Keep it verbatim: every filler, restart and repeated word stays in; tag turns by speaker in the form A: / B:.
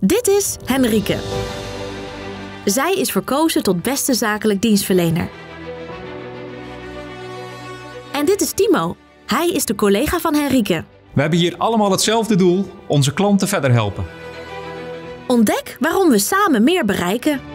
A: Dit is Henrike. Zij is verkozen tot beste zakelijk dienstverlener. En dit is Timo. Hij is de collega van Henrike.
B: We hebben hier allemaal hetzelfde doel: onze klanten verder helpen.
A: Ontdek waarom we samen meer bereiken.